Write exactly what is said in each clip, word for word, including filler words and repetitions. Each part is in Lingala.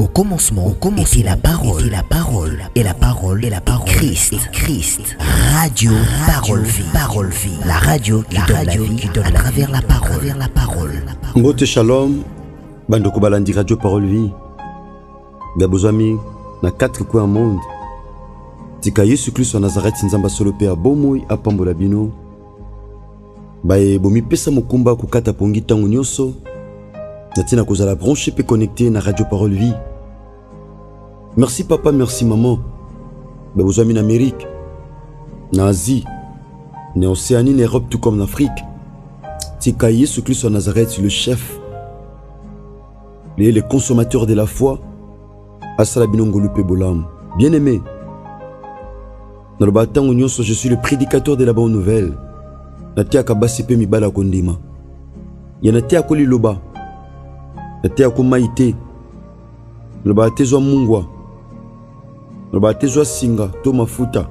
commencement, au commencement était la parole, était la parole, et la parole, et la parole, Christ, et Christ. Radio, parole, vie, parole, vie. La radio qui la donne radio la vie, qui donne à travers la parole, travers la parole. Mbote shalom, bandoko balandi radio parole vie. Babozami na quatre coins du monde. Tika Yesu Christ wa Nazareth nzamba solo pe abomoi apambola bino. Bae bomi pesa mokumba kukata pongi tango nyonso. Natina kozala branché pe connecté na radio parole vie. Merci papa, merci maman. Babozami en Amérique, en Asie, en Océanie, en Europe, tout comme en Afrique. Tika Yesu Christ wa Nazareth, le chef, le, le consommateur de la foi. Asala binongolu pe bolam. Bien aimé. Dans le bâton je suis le prédicateur de la bonne nouvelle. Natia kabasi pe mibala kondima. Yanatia koli loba. Natia kumaite. Le bâtezo mungwa. Le bâtezo singa to mafuta.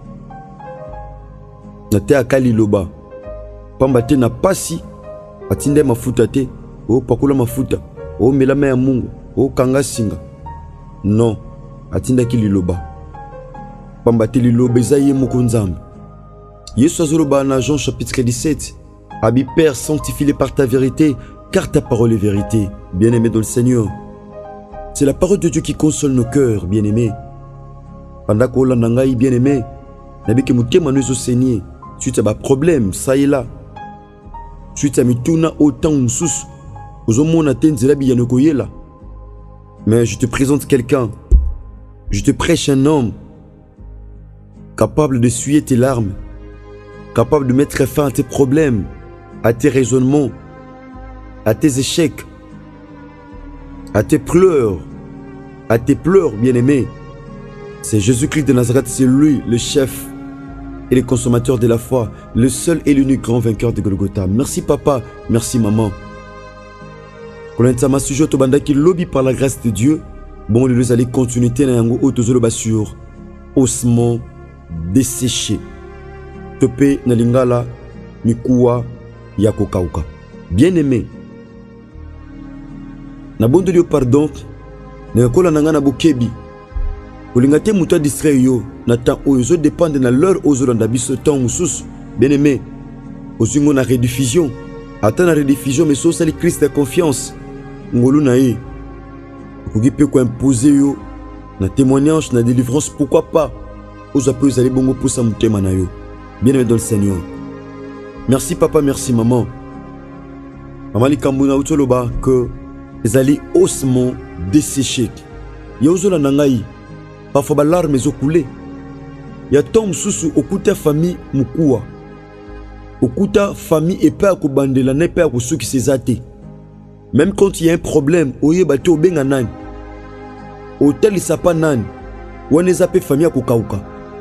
Natia kali loba. Pambate na pasi. Atinde mafuta te. O pakula mafuta. O melame ya mungu. O kanga singa. Non. Atinda ki liloba. Pambate liloba ezaye mukunzambe. Yesu azoloba na Jean chapitre dix-sept. Abi Père, sanctifie-les par ta vérité, car ta parole est vérité. Bien-aimé dans le Seigneur. C'est la parole de Dieu qui console nos cœurs, bien-aimé. Pendant qu'on l'a nangai, bien-aimé, n'abike mutema nous saigner. Suite à bas problème, ça est là. Suite à mituna autant msous. Ozomona tenzela biyanoko yela. Mais je te présente quelqu'un. Je te prêche un homme capable d'essuyer tes larmes, capable de mettre fin à tes problèmes, à tes raisonnements, à tes échecs, à tes pleurs, à tes pleurs, bien-aimés. C'est Jésus-Christ de Nazareth, c'est lui, le chef et le consommateur de la foi, le seul et l'unique grand vainqueur de Golgotha. Merci papa, merci maman. Kolentama sujet au banda qui lobby par la grâce de Dieu. Bon, les allez continuer à yango autozolo sur osmo desséché. Tope na lingala mikuwa yako kauka. Bien-aimé. Na bondo dio pardon. Na kola nanga na bokebi. Kolingate muta distrait yo na temps ozo dépendre na l'heure ozo landa biso temps mususu. Bien-aimé. Ozingo na rediffusion. Attends la rediffusion mais so sali Christ de confiance. Ngolu na ye. Koki pe ko imposer yo na témoignage na délivrance, pourquoi pas. Ozo pe vous allez bongo pour sa mutema na yo. Bien-aimé dans le Seigneur. Merci papa, merci maman. Maman li kambuna utoloba que les allez osmont desséché. Ya ozo la nangai. Parfois ba larmes zo coulé. Ya tom susu okuta famille mukuwa. Okuta famille et père ko bandela ne père ko suki sezate. Même quand il y a un problème, oye bate obenga nani. Hotel isapa nani. Wane zape famille ko kauka.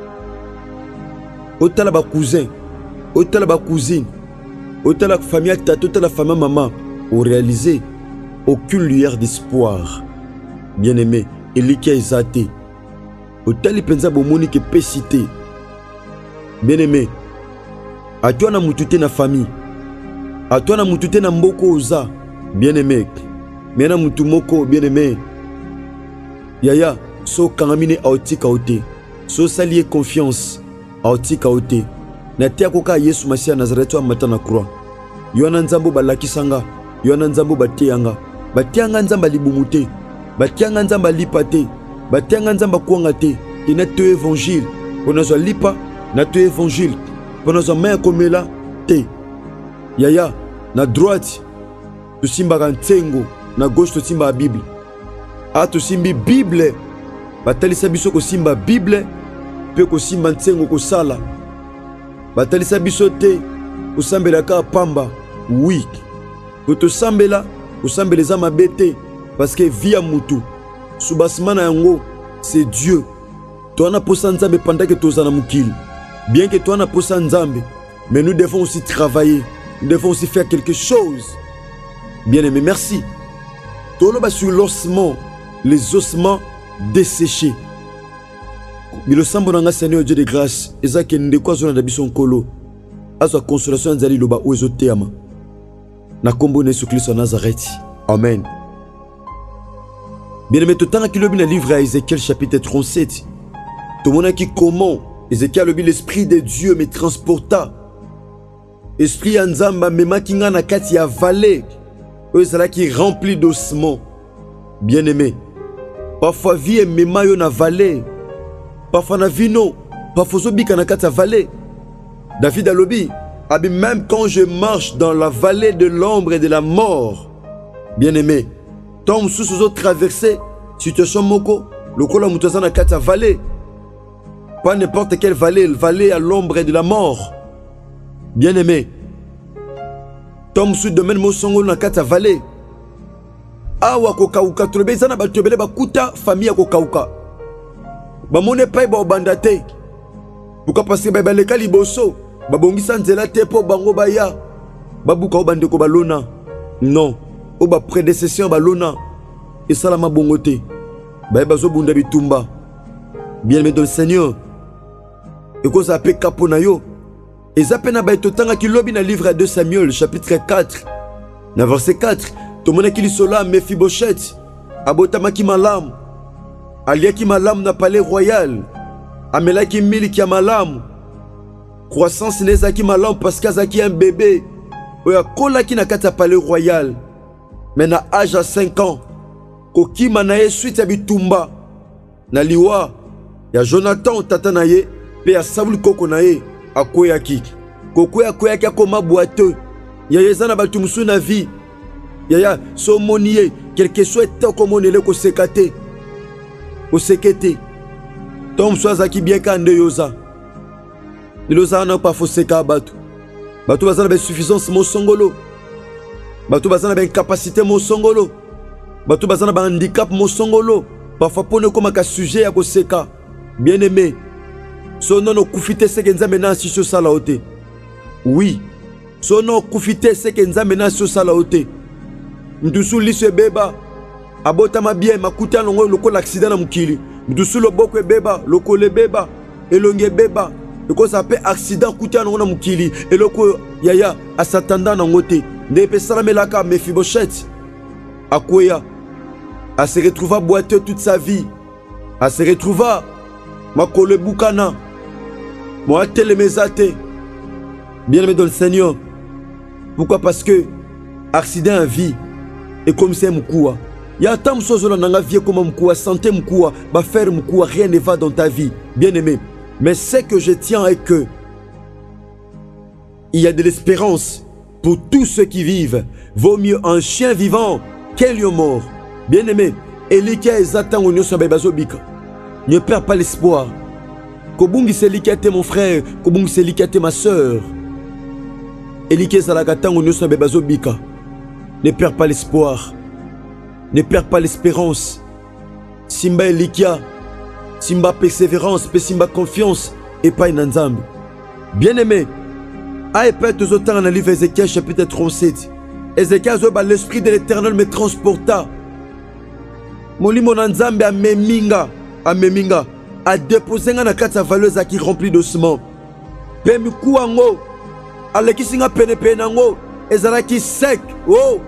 Hotel ba cousin, hotel ba cousine, hotel la famille tata, hotel la famille maman. Au réalisé aucune lueur d'espoir. Bien-aimé, eliki ezate. Hotel penza bomoni ke pesité. Bien-aimé, a toi na mutute na famille. A toi na mutute na mboko oza. Bien-aimé. Mena mutu moko bien-aimé. Yaya, so kangamine aotika ote. So salier confiance aotika ote. Na tia koka Yesu Masia Nazareth wa matana croix. Yoana nzambo balakisanga, yoana nzambo bateyanga. Batianga nzamba libumute. Batianga nzamba lipate. Batianga nzamba kuangate. Ina te évangile. Ponazo lipa na te évangile. Ponazo main komela te. Yaya, na droite tu simba ntengo, na gauche tu simba Bible. A tu simbi Bible. Batalisa biso ko simba Bible, pe ko simba ntengo ko sala. Batalisa biso te ko sambela ka pamba. Oui. Ko to sambela, ko sambela za mabete parce que via mutu. Subasmana yango, c'est Dieu. Toi na posa nzambe pendant que tozana mukili. Bien que toi na posa nzambe, mais nous devons aussi travailler. Nous devons aussi faire quelque chose. Bien-aimé, merci. Toloba sur l'ossement, les ossements desséchés. Bilo sambonanga Seigneur Dieu de grâce, ezake ndeko azona da biso nkolo. Azwa consolation nzali loba ozo teama. Na kombo na Yesu Kristo Nazareth. Amen. Bien aimé, tout le temps qu'il a le livre à Ézéchiel chapitre trente-sept. Tout le monde qui comment Ézéchiel a l'esprit de Dieu me transporta. Esprit Anzamba me makinga na kati ya vallée. Eux c'est qui rempli d'ossements. Bien aimé. Parfois vie et mema yo na vallée. Parfois na vino. Parfois zo bika na kati ya vallée. David alobi. Abi même quand je marche dans la vallée de l'ombre et de la mort. Bien aimé. Tom sous sous traverser situation moko. Le kola mutoza na kati ya vallée. Pas n'importe quelle vallée, vallée à l'ombre et de la mort. Bien aimé. Tom sous domaine mosongo na kati ya vallée. Awa kokauka trobe zana ba tobele ba kuta famille kokauka. Ba mone pay ba obandate. Buka passer ba baleka liboso. Ba bongisa nzela te po bango ba ya. Ba buka obande ko balona. Non. O ba prédécesseur balona. Et salama bongote. Ba bazo bunda bitumba. Bien aimé dans le Seigneur. Et qu'on s'appelle Caponayo. Et Zapena Baitotanga qui lobby dans le livre à deux Samuel, chapitre quatre. Dans le verset quatre. Tout le monde qui lit cela, Mephibosheth. Abotama qui malam. Alia qui malam na palais royal. Amela qui mili qui a malam. Croissance neza qui malam parce qu'Azaki un bébé. Oya kola qui na kata palais royal. Mais na âge à cinq ans. Koki manaye suite à bitumba. Na liwa. Ya Jonathan tata naye. Pe ya Saoul koko naye. Akoyaki. Kokoya koyaki akoma boiteux. Ya yezana batumusu na vie. Ya ya so monier. Quelque chose est comme on est le kosekate. Kosekete. Tom soazaki bien kande yoza. Iloza na pa foseka batu. Batu bazana be suffisance mo songolo. Batu bazana be incapacité mo songolo. Batu bazana ba handicap mo songolo. Parfois pone comme un sujet à koseka. Bien aimé. Son nom kufite se kenza mena si so sala ote. Oui. Son nom kufite se kenza mena si so sala ote. Mdusu liso beba. Abota ma bien makuta longo loko l'accident na mukili. Mdusu loboko beba, loko le beba, elonge beba. Loko ça peut accident kuta longo na mukili. Eloko yaya asatanda na ngote. Ndepe salamelaka Mephibosheth. Akoya. A se retrouva boiteux toute sa vie. A se retrouva makole bukana. Moi telemezate. Bien aimé dans le Seigneur. Pourquoi? Parce que accident en vie et comme c'est mkoua. Ya tam sozola nanga vie comme mkoua, santé mkoua, ba faire mkoua, rien ne va dans ta vie. Bien aimé. Mais ce que je tiens est que il y a de l'espérance pour tous ceux qui vivent. Vaut mieux un chien vivant qu'un lion mort. Bien aimé. Elika ezatan onyo sabebazo bika. Ne perds pas l'espoir. Kobungi selikate mon frère, Kobungi selikate ma soeur. Elike zalagatan onyo sabebazo bika. Ne perds pas l'espoir. Ne perds pas l'espérance. Simba Elikia, Simba persévérance, Simba confiance et pas une ensemble. Bien aimé, à épête aux auteurs dans le livre Ézéchiel chapitre trente-sept. Ézéchiel zoba l'esprit de l'Éternel me transporta. Moli mon ensemble a meminga, a meminga, a déposé na kata valeuse qui remplit d'ossements. Pemi kuango, aleki singa pene penango, ezalaki sec, oh.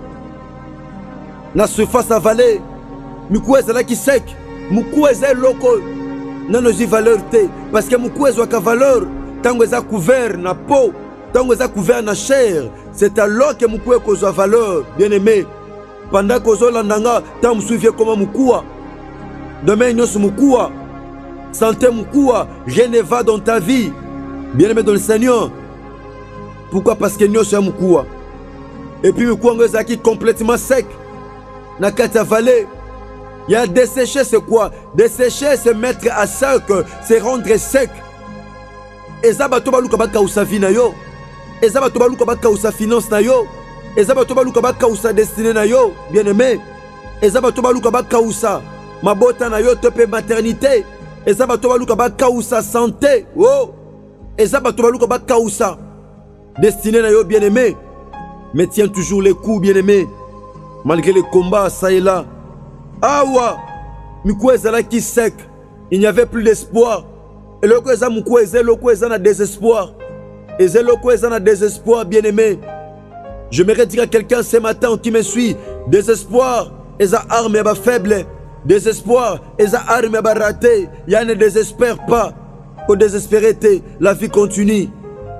Na surface à vallée, muku ezalaki sec, muku ezal loko, nanozi valeur te, parce que muku ezwaka valeur, tango eza couvert na peau, tango eza couvert na chair, c'est alors que muku ekozwa valeur, bien aimé. Pendant que zo landanga, tant me souviens comment mukua. Demain nyos mukua, santé mukua, rien ne va dans ta vie. Bien aimé dans le Seigneur. Pourquoi? Parce que nyos ya mukua. Et puis mukua ngezaki complètement sec. Na kata vallée. Il y a dessécher, c'est quoi? Dessécher, c'est mettre à sec, c'est rendre sec. Et ça va toba luka baka usafi na yo. Et ça va toba luka baka usa finance na yo. Et ça va toba luka baka usa destiné na yo, bien aimé. Et ça va toba luka baka usa mabota na yo tope maternité. Et ça va toba luka baka usa santé. Oh. Et ça va toba luka baka usa destiné na yo, bien aimé. Mais tiens toujours les coups, bien aimé. Malgré les combats, ça et là. Awa, Mikou ezala qui sec. Il n'y avait plus d'espoir. Et le Kweza Moukou Eze, le Kweza na désespoir. Eze le Kweza na désespoir, bien aimé. Je m'aimerais dire à quelqu'un ce matin qui me suit, désespoir, Eza arme et ba faible. Désespoir, eza arme ba raté. Ya ne désespère pas. Ko désespérer te, la vie continue.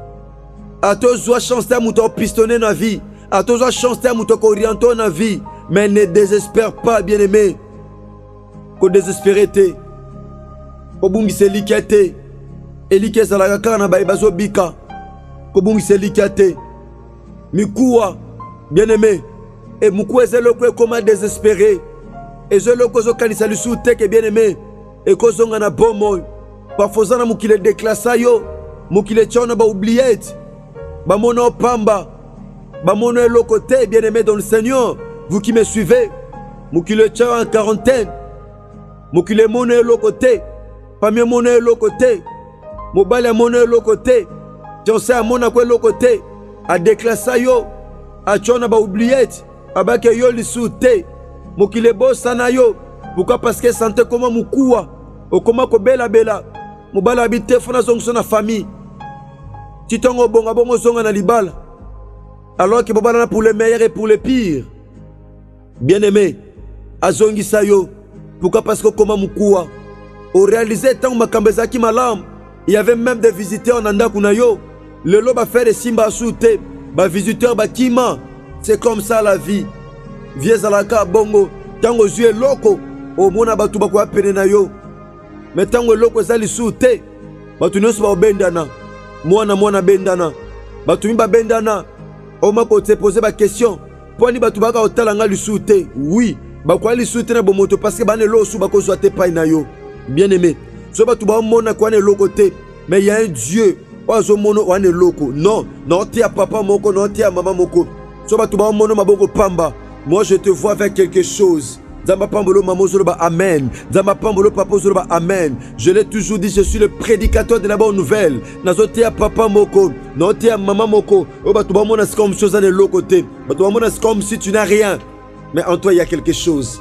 A toi chance ta mouto pistonner na vie. A toi chance ta mouto orienter na vie. Mais ne désespère pas, bien-aimé. Ko désespérer te. Ko bungise likete. Elike zalaka kaka na bazo bika. Ko bungise likete. Mikuwa, bien-aimé. Et moukou ezeloko comment désespéré. Et je le cause kanisa lisu teke bien-aimé. Et cause on a bon mot. Parfois on a moukile déclassé yo. Moukile tchona ba oubliette. Ba mono pamba. Ba mono le côté bien-aimé dans le Seigneur. Vous qui me suivez. Moukile tchona en quarantaine. Moukile mono le côté. Pamie mono le côté. Mobile mono le côté. Tchonse a mono le côté. A déclassé yo. A tchona ba oubliette. Abake yo lisu te. Mokile bossa na yo. Pourquoi? Parce que santé comment moukoua. O comment ko bela bela. Mobala habité fona zongo na famille. Titongo bonga bongo zonga na libala. Alors que bobala na pour le meilleur et pour le pire. Bien-aimé, azongi sa yo. Pourquoi? Parce que comment moukoua. Au réalisé tant makambeza ki malam. Il y avait même des visiteurs en anda kuna yo. Le lo ba faire des simba soute. Ba visiteurs ba kima. C'est comme ça la vie. Vieux alaka bongo. Tango zue loko. O mona batu bakwa pene na yo. Mais tango loko zali soute. Batu nyonso ba bendana. Mwana mwana bendana. Batu mba bendana. O mako te poser ba question. Poni batu baka otalanga lisute. Oui. Bakwa lisute na bomoto parce que bane lo su bako zoate pa na yo. Bien aimé. So batu ba mona kwa ne loko te. Mais il y a un Dieu. Ozo mono wane loko. Non. Non ti a papa moko, non ti a maman moko. So batu ba mono maboko pamba. Moi je te vois avec quelque chose. Zamba pambolo mamozoloba amen. Zamba pambolo papozoloba amen. Je l'ai toujours dit, je suis le prédicateur de la bonne nouvelle. Nazote à papa moko, note à maman moko. Oh bah tu vas mon comme chose à l'autre côté. Bah tu vas mon comme si tu n'as rien. Mais en toi il y a quelque chose.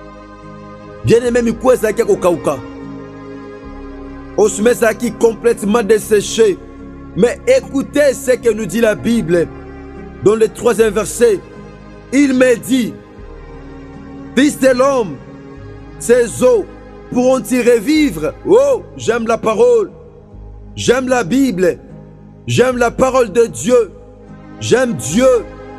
Bien aimé mi quoi ça qui au kauka. On se met ça qui complètement desséché. Mais écoutez ce que nous dit la Bible. Dans le troisième verset. Il me dit, fils de l'homme, ces eaux pourront-ils revivre? Oh, j'aime la parole, j'aime la Bible, j'aime la parole de Dieu, j'aime Dieu.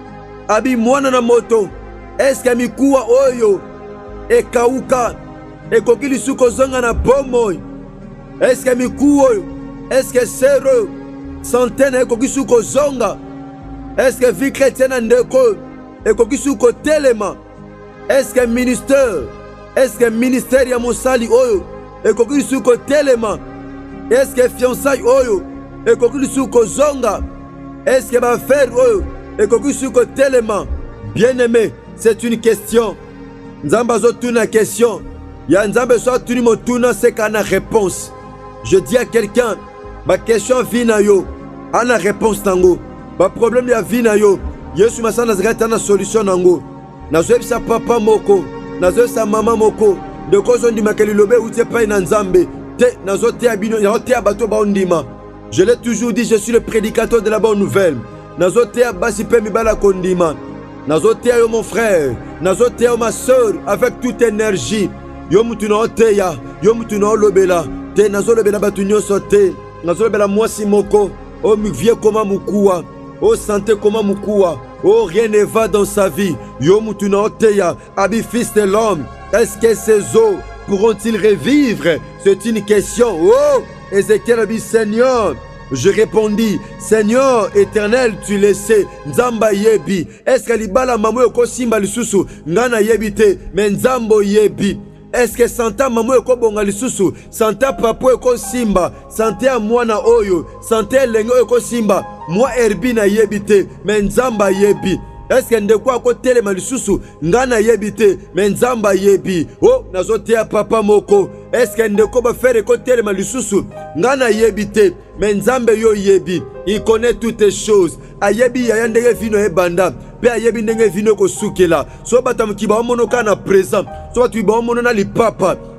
Abi mwana na moto, est-ce que mikuwa oyo, e kauka, e kokili suko zonga na bomoy, est-ce que mikuwa oyo, est-ce que sero, centaine e kokili suko zonga, est-ce que vie chrétienne ndeko, et kokisu ko telema. Est-ce que ministère, est-ce que ministère ya mosali oyo et kokisu ko telema. Est-ce que fiançailles oyo et kokisu ko zonga. Est-ce que ba faire oyo et kokisu ko telema. Bien-aimé, c'est une question. Nzamba zo tuna question. Ya nzamba so tuni motuna c'est kana réponse. Je dis à quelqu'un, ma question vina yo, ana réponse tango. Ba problème ya vina yo. Yesu masana zikata na solution nango. Nazoebisa papa moko, nazoebisa mama moko. De kozo ndima ke lilobe utie pa na nzambe. Te nazote abino, nazote abato ba ondima. Je l'ai toujours dit, je suis le prédicateur de la bonne nouvelle. Nazote abasi pe mibala kondima. Nazote yo mon frère, nazote yo ma sœur avec toute énergie. Yo mutu na oteya, yo mutu na lobela. Te nazolobela batu nyonso te. Nazolobela mwasi moko, o mi vie koma mukua. Oh santé comment moukoua. Oh rien ne va dans sa vie. Yo mutuna oteya. Abi fils de l'homme. Est-ce que ces eaux pourront-ils revivre? C'est une question. Oh Ézéchiel a dit Seigneur. Je répondis Seigneur éternel tu le sais. Nzamba yebi. Est-ce que libala mamu yoko simba lisusu. Ngana yebi te. Mais nzambo yebi. Est-ce que santa mamu yoko bonga lisusu. Santa papo yoko simba. Santa mwana oyo. Santa lengo yoko simba. Moi herbi na yebite, mais nzamba yebi. Est-ce que ndeko ako telema lisusu ngana yebite, mais nzamba yebi. Oh, nazote ya papa moko. Est-ce que ndeko ba faire ko telema lisusu ngana yebite, mais nzambe yo yebi. Il connaît toutes les choses. Ayebi ya ndenge vino e banda. Pe ayebi ndenge vino ko sukela. So batam ki ba mono kana présent. So tu ba mono na li papa.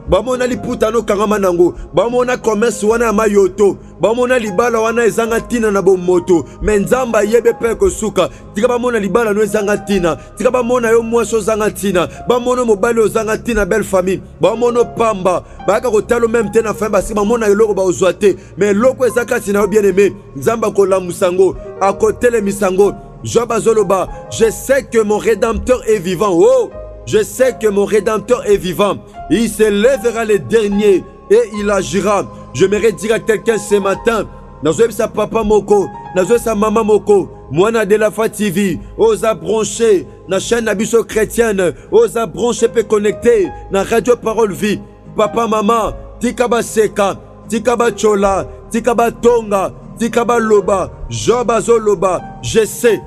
bamona liputa no kangama nango, bamona commerce wana mayoto, bamona libala wana ezanga tina na bomoto, menzamba yebe pe kosuka, tika bamona libala no ezanga tina, tika bamona yo mwaso zanga tina, bamono mobali ozanga tina belle famille, bamono pamba, baka kotalo même te na fin basi bamona eloko ba ozwate, mais loko ezaka tina bien aimé, nzamba kola musango, à côté le misango, Job Azoloba, je sais que mon rédempteur est vivant. Oh, je sais que mon rédempteur est vivant. Il se lèvera le dernier et il agira. Je m'aimerais dire à quelqu'un ce matin, Nazoe sa papa moko, Nazoe sa maman moko, Moana de la Fa T V, osa brancher, na chaîne Abisso chrétienne, osa brancher pe connecter, na radio Parole Vie, papa maman, tikaba seka, tikaba chola, tikaba tonga, tikaba loba, Job Azoloba, je sais.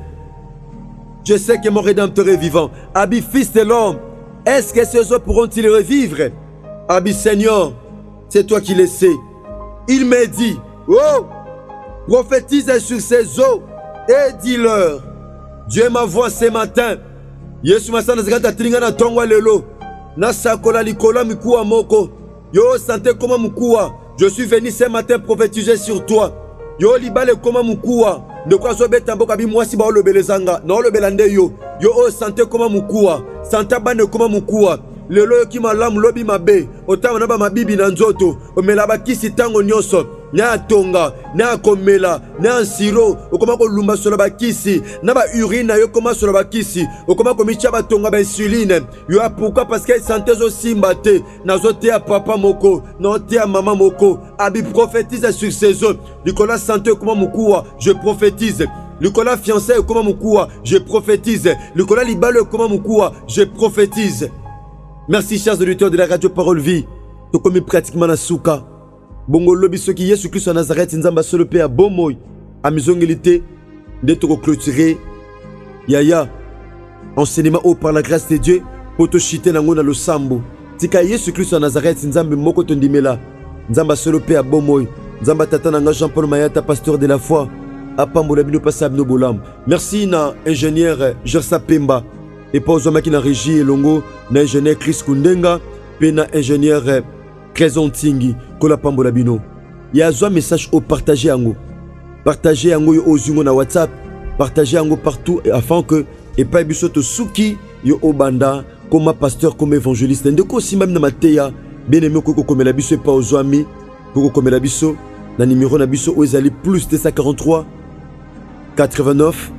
Je sais que mon rédempteur est vivant. Abi, fils de l'homme, est-ce que ces eaux pourront-ils revivre? Abi, Seigneur, c'est toi qui le sais. Il m'a dit, oh, prophétise sur ces eaux et dis-leur, Dieu m'envoie ce matin. Yesu masana zikata tringa na tongwa lelo. Na sakola likola mikuwa moko. Yo santé comme mukua. Je suis venu ce matin prophétiser sur toi. Yo libale comme mukua. Ne quoi soit bête tamboka bi moi si ba lo belezanga. Non le belande yo. Yo o santé comme mukua. Santa bane comme mukua. Lelo ki malamu lobi mabe. Otama na ba mabibi na nzoto. Omela ba kisi tango nyoso. Na tonga, na komela, na siro, okoma ko lumba solo ba kisi, na ba urine yo koma solo ba kisi, okoma ko micha ba tonga ba insuline. Yo a pourquoi parce que santé zo simbate, na zo te a papa moko, non te a maman moko, abi prophétise sur ces eaux. Nicolas santé koma mukua, je prophétise. Nicolas fiancé koma mukua, je prophétise. Nicolas libalo koma mukua, je prophétise. Merci chers auditeurs de la radio Parole Vie. To komi pratiquement na souka. Bongo lobi soki Yesu Christ à Nazareth nzamba solo pe a bomoy a mizongilité de te clôturer yaya enseignement au par la grâce de Dieu pour te chiter nango na losambo tika Yesu Christ à Nazareth nzambe moko tondimela nzamba solo pe a bomoy nzamba tata nanga Jean-Paul Mayata pasteur de la foi apambola bino passa bino bolam. Merci na ingénieur Gersa Pemba et pas aux hommes qui na régie elongo na ingénieur Chris Kundenga pe na ingénieur Créson Tingi, Kola Pambola Bino. Il y a un message au partager ango. Partager ango yo ozungo na WhatsApp. Partager ango partout afin que et pas bisoto suki yo obanda comme pasteur comme évangéliste. Ndeko si même na mateya bien aimé koko comme la biso pas aux amis koko comme la biso na numéro na biso ozali plus deux cent quarante-trois quatre-vingt-neuf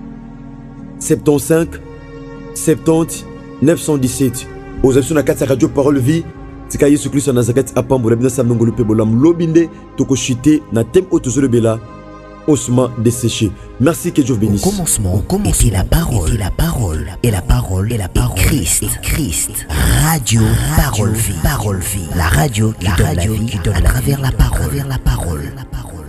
soixante-quinze soixante-dix neuf cent dix-sept. Aux actions na quatre radio Parole Vie. Tika Yesu Christ na Nazareth apambola bina samnongolo pe bolam lobinde toko chité na thème autozolo bela osma desséché. Merci que Dieu bénisse. Au commencement, était la parole, était la parole, et la parole, et la parole, Christ, Christ. Radio, Parole Vie, Parole Vie. La radio qui donne la vie, qui donne à travers la parole, la parole, la parole.